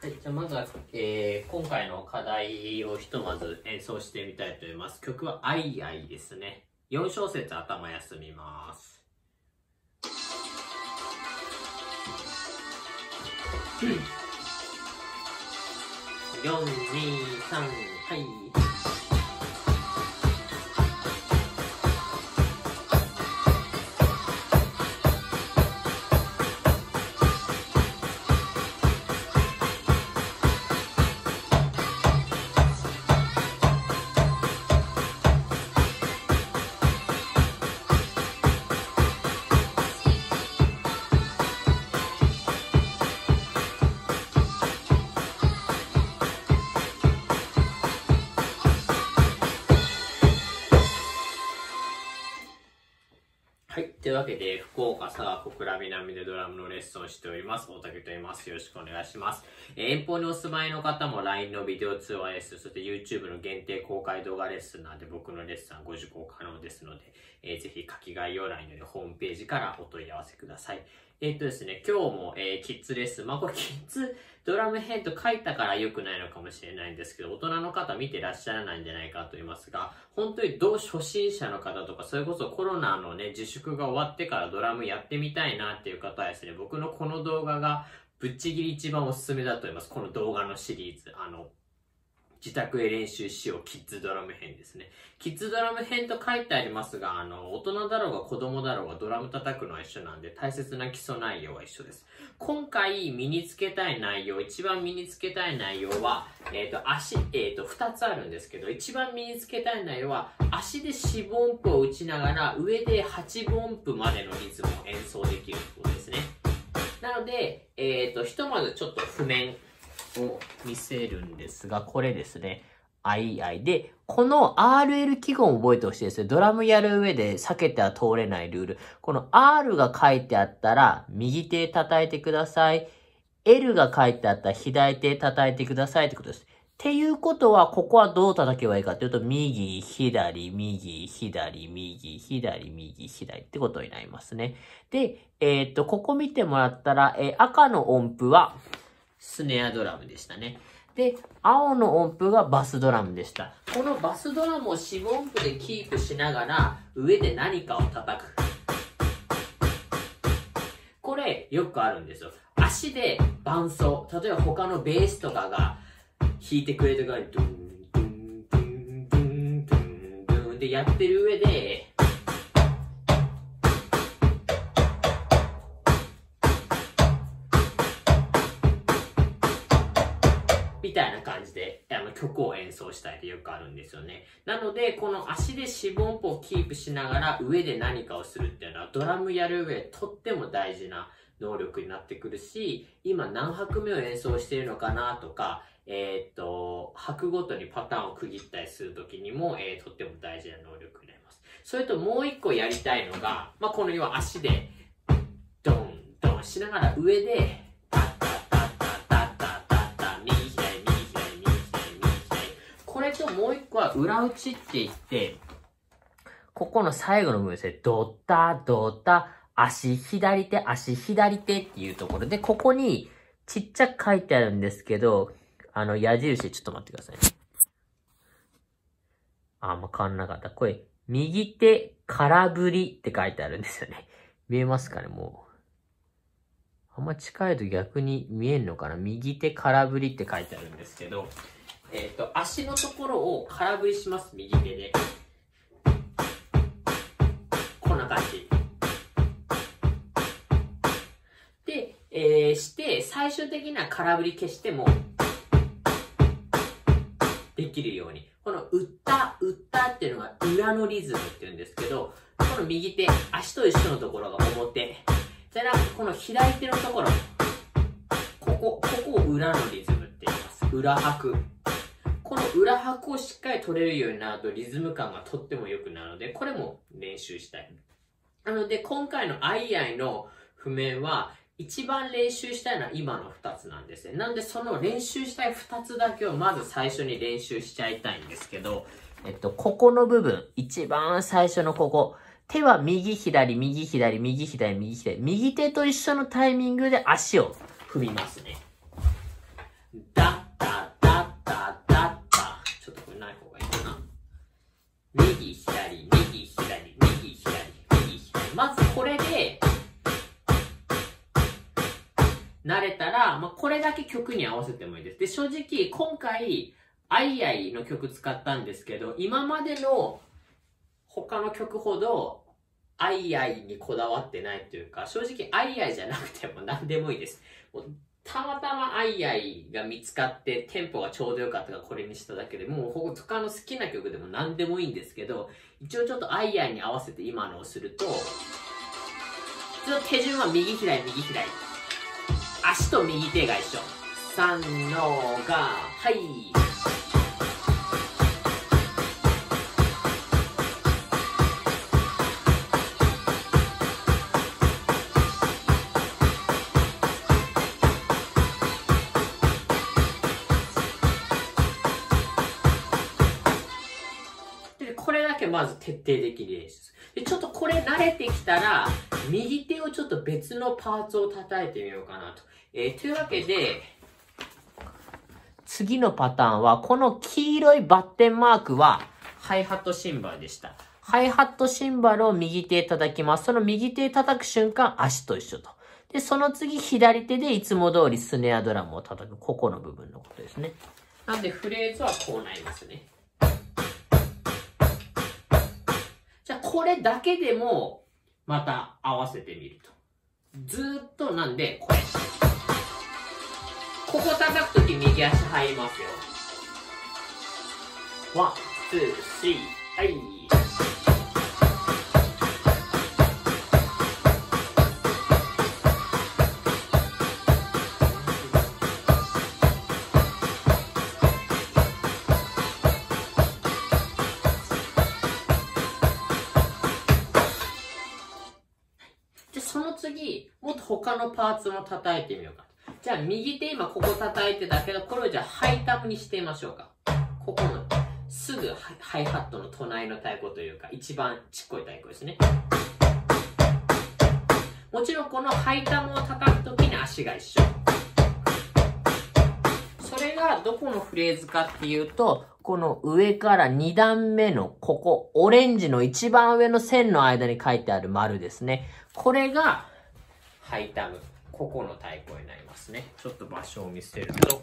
はい、じゃあまずは、今回の課題をひとまず演奏してみたいと思います。曲はアイアイですね。4小節頭休みます。4、2、3、はい。はい。というわけで、福岡佐賀小倉南でドラムのレッスンをしております。大竹と言います。よろしくお願いします。遠方にお住まいの方も LINE のビデオ通話レッスン、そして YouTube の限定公開動画レッスンなんで僕のレッスンはご受講可能ですので、ぜひ書き概要欄にホームページからお問い合わせください。ですね、今日も、キッズレッスン。これキッズドラム編と書いたから良くないのかもしれないんですけど、大人の方見てらっしゃらないんじゃないかと言いますが、本当に初心者の方とか、それこそコロナのね、自粛が終わってからドラムやってみたいなっていう方はですね、僕のこの動画がぶっちぎり一番おすすめだと思います。この動画のシリーズ。自宅で練習しようキッズドラム編ですね。キッズドラム編と書いてありますが、大人だろうが子供だろうがドラム叩くのは一緒なんで、大切な基礎内容は一緒です。今回身につけたい内容、一番身につけたい内容は、2つあるんですけど、一番身につけたい内容は、足で4分音符を打ちながら、上で8分音符までのリズムを演奏できるってことですね。なので、ひとまずちょっと譜面を見せるんですが、これですね。アイアイで、この RL 記号を覚えてほしいですね。ドラムやる上で避けては通れないルール。この R が書いてあったら、右手叩いてください。L が書いてあったら、左手叩いてくださいってことです。っていうことは、ここはどう叩けばいいかというと、右、左、右、左、右、左、右、左ってことになりますね。で、ここ見てもらったら、赤の音符は、スネアドラムでしたね。で、青の音符がバスドラムでした。このバスドラムを4分音符でキープしながら、上で何かを叩く。これ、よくあるんですよ。足で伴奏。例えば他のベースとかが弾いてくれてから、ドゥン、ドゥン、ドゥン、ドゥン、ドゥン、ドゥンでやってる上で、みたいな感じで曲を演奏したいってよくあるんですよね。なので、この足で4分音符をキープしながら上で何かをするっていうのはドラムやる上でとっても大事な能力になってくるし、今何拍目を演奏しているのかなとか、拍ごとにパターンを区切ったりするときにも、とっても大事な能力になります。それともう一個やりたいのが、この要は足でドンドンしながら上でこれともう一個は裏打ちって言って、ここの最後の部分ですね。ドタドタ、足左手、足左手っていうところで、ここにちっちゃく書いてあるんですけど、矢印ちょっと待ってくださいね。変わんなかった。これ、右手空振りって書いてあるんですよね。見えますかね、もう。あんま近いと逆に見えんのかな。右手空振りって書いてあるんですけど、足のところを空振りします、右手で。こんな感じ。で、最終的な空振り消しても、できるように。この、打ったっていうのが裏のリズムって言うんですけど、この右手、足と一緒のところが表。じゃなくて、この左手のところ、ここを裏のリズムって言います。裏拍。この裏拍をしっかり取れるようになるとリズム感がとっても良くなるので、これも練習したい。なので、今回のアイアイの譜面は、一番練習したいのは今の2つなんですね。なんで、その練習したい2つだけをまず最初に練習しちゃいたいんですけど、ここの部分、一番最初のここ。手は右左、右左、右左、右左。右手と一緒のタイミングで足を踏みますね。 慣れたら、まあ、これだけ曲に合わせてもいいです。で、正直、今回、アイアイの曲使ったんですけど、今までの他の曲ほど、アイアイにこだわってないというか、正直アイアイじゃなくても何でもいいです。もうたまたまアイアイが見つかってテンポがちょうどよかったからこれにしただけで、もう他の好きな曲でも何でもいいんですけど、一応ちょっとアイアイに合わせて今のをすると、普通の手順は右左右左。足と右手が一緒。3のが、はい。これだけまず徹底的に練習する。で、ちょっとこれ慣れてきたら、右手をちょっと別のパーツを叩いてみようかなと。というわけで、次のパターンは、この黄色いバッテンマークは、ハイハットシンバルでした。ハイハットシンバルを右手で叩きます。その右手で叩く瞬間、足と一緒と。で、その次、左手でいつも通りスネアドラムを叩く。ここの部分のことですね。なんで、フレーズはこうなりますね。じゃあ、これだけでも、また合わせてみると。ずーっとなんで、これ。ここ叩くとき右足入りますよ。ワン、ツー、スリー、はい。じゃあその次、もっと他のパーツも叩いてみようか。じゃあ右手今ここ叩いてたけど、これをじゃあハイタムにしてみましょうか。ここの、すぐハイハットの隣の太鼓というか、一番ちっこい太鼓ですね。もちろんこのハイタムを叩くときに足が一緒。それがどこのフレーズかっていうと、この上から2段目のここ、オレンジの一番上の線の間に書いてある丸ですね。これがハイタム。ここの太鼓になりますね。ちょっと場所を見せると。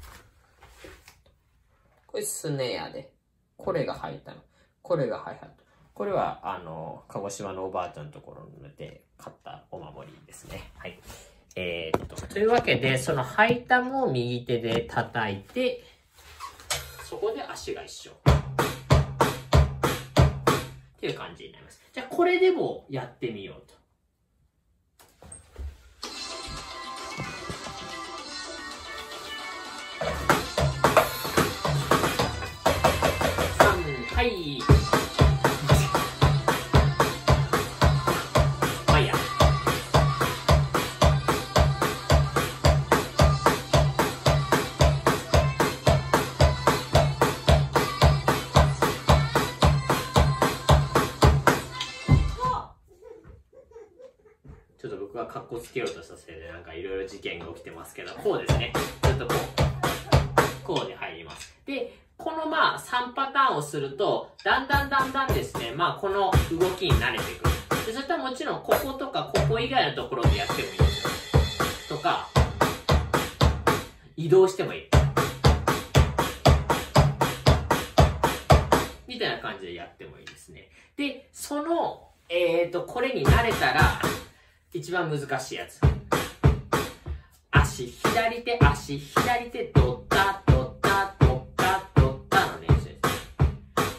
これスネアで。これがハイタム。これがハイハット。これは、鹿児島のおばあちゃんのところで買ったお守りですね。はい。というわけで、そのハイタムを右手で叩いて、そこで足が一緒。っていう感じになります。じゃあ、これでもやってみようと。はい。まあいいや。ちょっと僕がカッコつけようとしたせいでなんかいろいろ事件が起きてますけど、こうですね。ちょっとこうで入ります。で、このまあ3パターンをすると、だんだんですね、まあこの動きに慣れてくる。で、それともちろんこことかここ以外のところでやってもいいですよ。とか、移動してもいい。みたいな感じでやってもいいですね。で、その、これに慣れたら、一番難しいやつ。足、左手、足、左手、ドッタ、ドッタ、ドッタ、ドッタの練習です。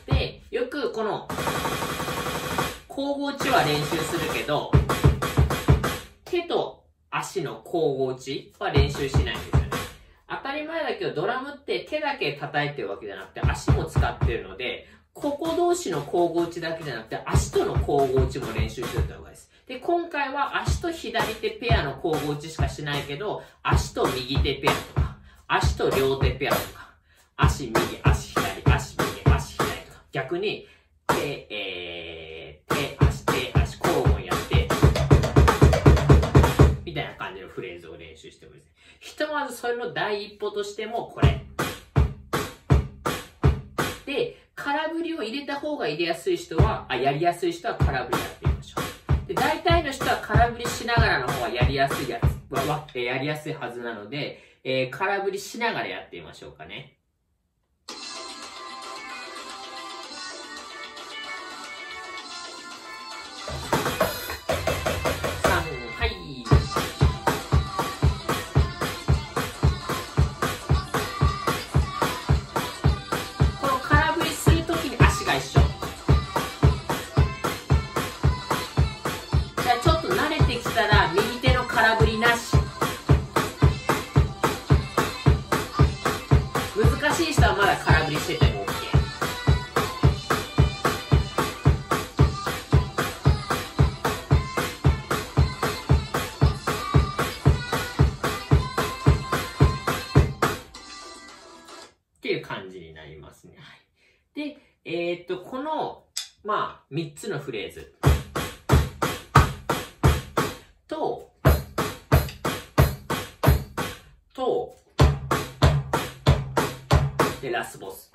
で、よくこの、交互打ちは練習するけど、手と足の交互打ちは練習しないんですよね。当たり前だけど、ドラムって手だけ叩いてるわけじゃなくて、足も使ってるので、ここ同士の交互打ちだけじゃなくて、足との交互打ちも練習しておいた方がいいです。で、今回は足と左手ペアの交互打ちしかしないけど、足と右手ペアとか、足と両手ペアとか、足右、足左、足右、足左とか、逆に、足交互にやって、みたいな感じのフレーズを練習してもいいですね。ひとまずそれの第一歩としてもこれ。で、空振りを入れた方が入れやすい人は、やりやすい人は空振りやってみましょう。で、大体の人は空振りしながらの方がやりやすいやつやりやすいはずなので、空振りしながらやってみましょうかね。はい。この空振りするときに足が一緒。じゃあちょっと慣れてきたら右手の空振りなし。難しい人はまだ空振りしてても OK。っていう感じになりますね。はい、で、この、3つのフレーズと、で、ラスボス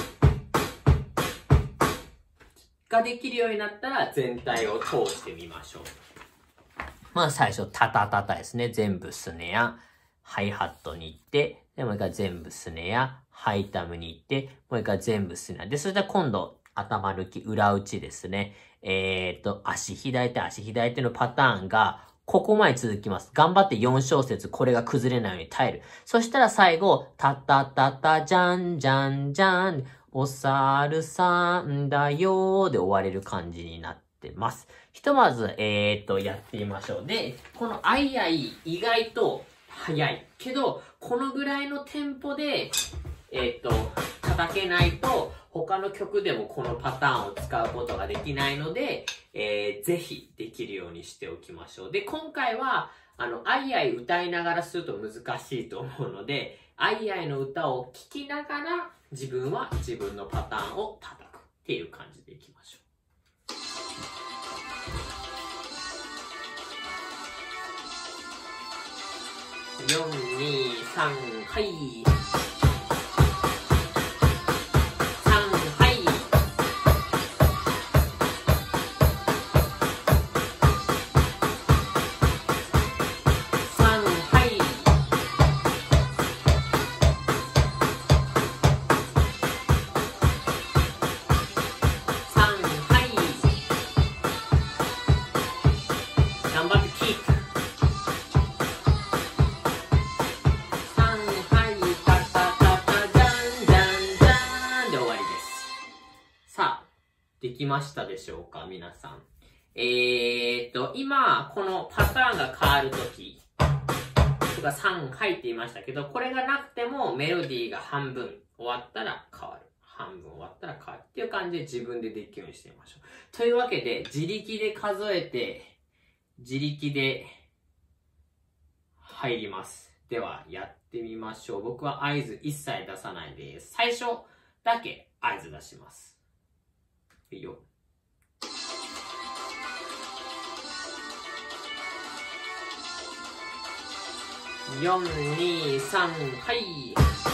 ができるようになったら全体を通してみましょう。最初、タタタタですね。全部スネア、ハイハットに行って、で、もう一回全部スネア、ハイタムに行って、もう一回全部スネア。で、それで今度、頭抜き、裏打ちですね。足左手のパターンが、ここまで続きます。頑張って4小節、これが崩れないように耐える。そしたら最後、タタタタジャンジャンジャン、お猿さんだよーで終われる感じになってます。ひとまず、やってみましょう。で、このアイアイ、意外と速い。けど、このぐらいのテンポで、叩けないと、他の曲でもこのパターンを使うことができないので、ぜひできるようにしておきましょう。で、今回は、アイアイ歌いながらすると難しいと思うので、アイアイの歌を聴きながら、自分は自分のパターンを叩くっていう感じでいきましょう。4、2、3、はい。できましたでしょうか皆さん。今、このパターンが変わるとき、とか3入っていましたけど、これがなくてもメロディーが半分終わったら変わる。半分終わったら変わる。っていう感じで自分でできるようにしてみましょう。というわけで、自力で数えて、自力で入ります。では、やってみましょう。僕は合図一切出さないです。最初だけ合図出します。いいよ。4、2、3、はい。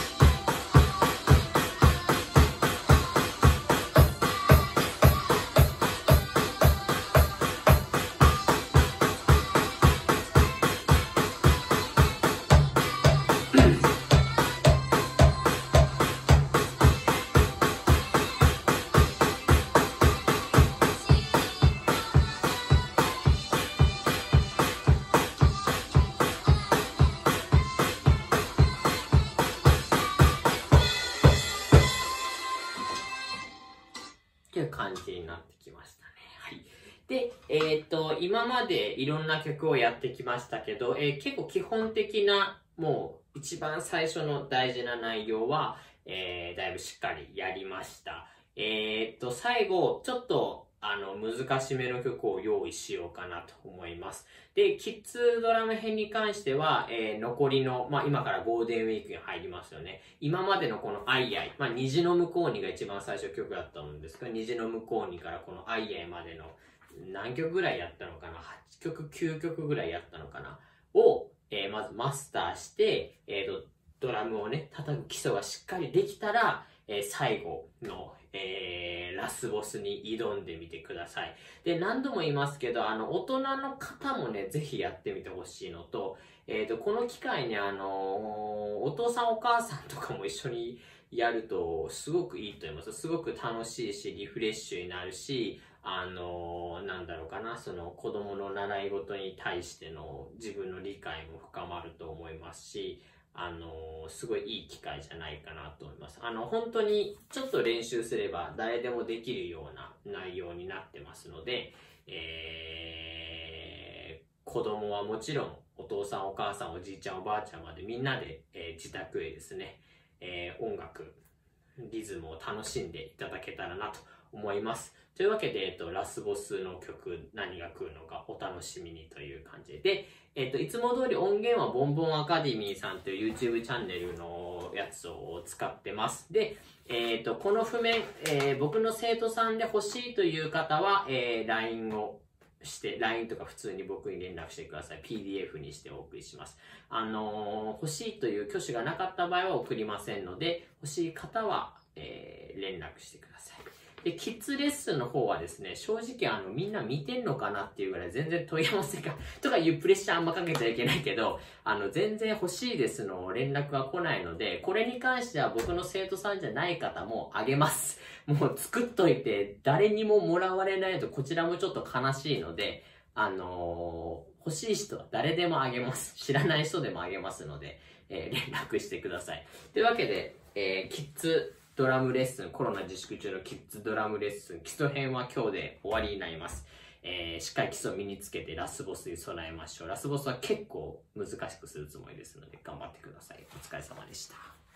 っていう感じになってきましたね。はい。で、今までいろんな曲をやってきましたけど、結構基本的な、もう一番最初の大事な内容は、だいぶしっかりやりました。最後、ちょっと、難しめの曲を用意しようかなと思います。で、キッズドラム編に関しては、残りの、今からゴールデンウィークに入りますよね。今までのこのアイアイ、虹の向こうにが一番最初曲だったんですけど、虹の向こうにからこのアイアイまでの何曲ぐらいやったのかな ?8 曲、9曲ぐらいやったのかなを、まずマスターして、ドラムをね、叩く基礎がしっかりできたら、 最後の、ラスボスに挑んでみてください。で、何度も言いますけど、大人の方もね、ぜひやってみてほしいのと、この機会にお父さんお母さんとかも一緒にやると、すごくいいと思います。すごく楽しいし、リフレッシュになるし、なんだろうかな、その子供の習い事に対しての自分の理解も深まると思いますし、すごいいい機会じゃないかなと思います。本当にちょっと練習すれば誰でもできるような内容になってますので、子供はもちろん、お父さんお母さんおじいちゃんおばあちゃんまでみんなで、自宅へですね、音楽、リズムを楽しんでいただけたらなと思います。というわけで、ラスボスの曲、何が来るのかお楽しみにという感じで、いつも通り音源はボンボンアカデミーさんという YouTube チャンネルのやつを使ってます。で、この譜面、僕の生徒さんで欲しいという方は、LINE をして、LINE とか普通に僕に連絡してください。PDF にしてお送りします。欲しいという挙手がなかった場合は送りませんので、欲しい方は、連絡してください。で、キッズレッスンの方はですね、正直みんな見てんのかなっていうぐらい全然問い合わせがとかいうプレッシャーあんまかけちゃいけないけど、全然欲しいですの連絡が来ないので、これに関しては僕の生徒さんじゃない方もあげます。もう作っといて誰にももらわれないとこちらもちょっと悲しいので、欲しい人は誰でもあげます。知らない人でもあげますので、連絡してください。というわけで、キッズドラムレッスン、コロナ自粛中のキッズドラムレッスン、基礎編は今日で終わりになります。しっかり基礎を身につけてラスボスに備えましょう。ラスボスは結構難しくするつもりですので、頑張ってください。お疲れ様でした。